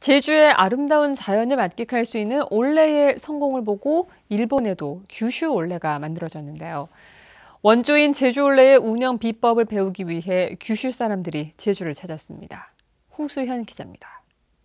제주의 아름다운 자연을 만끽할 수 있는 올레의 성공을 보고 일본에도 규슈 올레가 만들어졌는데요. 원조인 제주 올레의 운영 비법을 배우기 위해 규슈 사람들이 제주를 찾았습니다. 홍수현 기자입니다.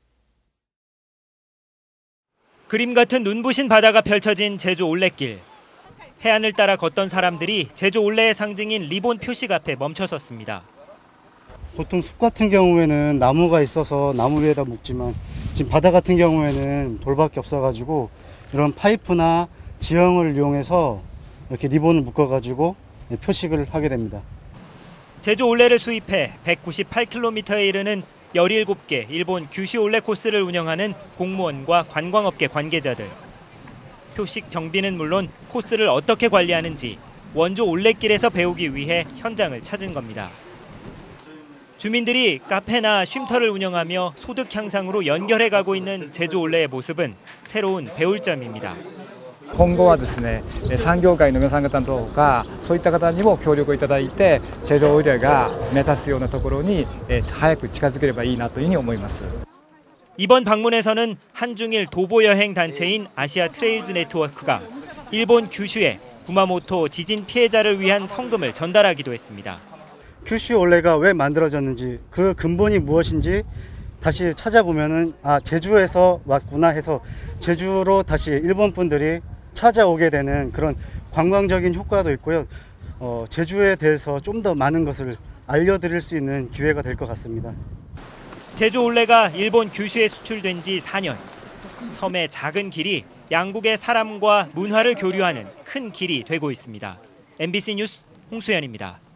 그림 같은 눈부신 바다가 펼쳐진 제주 올레길. 해안을 따라 걷던 사람들이 제주 올레의 상징인 리본 표식 앞에 멈춰섰습니다. 보통 숲 같은 경우에는 나무가 있어서 나무 위에다 묶지만 지금 바다 같은 경우에는 돌밖에 없어가지고 이런 파이프나 지형을 이용해서 이렇게 리본을 묶어가지고 표식을 하게 됩니다. 제주 올레를 수입해 198km에 이르는 17개 일본 규슈 올레 코스를 운영하는 공무원과 관광업계 관계자들. 표식 정비는 물론 코스를 어떻게 관리하는지 원조 올레길에서 배우기 위해 현장을 찾은 겁니다. 주민들이 카페나 쉼터를 운영하며 소득 향상으로 연결해가고 있는 제주 올레의 모습은 새로운 배울 점입니다. 今後はですね、産業界の皆さん方とかそういった方にも協力いただいて、제주オイレが目指すようなところに早く近づければいいなというふうに思います。 이번 방문에서는 한중일 도보 여행 단체인 아시아 트레일즈 네트워크가 일본 규슈에 구마모토 지진 피해자를 위한 성금을 전달하기도 했습니다. 규슈 올레가 왜 만들어졌는지 그 근본이 무엇인지 다시 찾아보면은 제주에서 왔구나 해서 제주로 다시 일본 분들이 찾아오게 되는 그런 관광적인 효과도 있고요. 제주에 대해서 좀 더 많은 것을 알려드릴 수 있는 기회가 될 것 같습니다. 제주 올레가 일본 규슈에 수출된 지 4년. 섬의 작은 길이 양국의 사람과 문화를 교류하는 큰 길이 되고 있습니다. MBC 뉴스 홍수연입니다.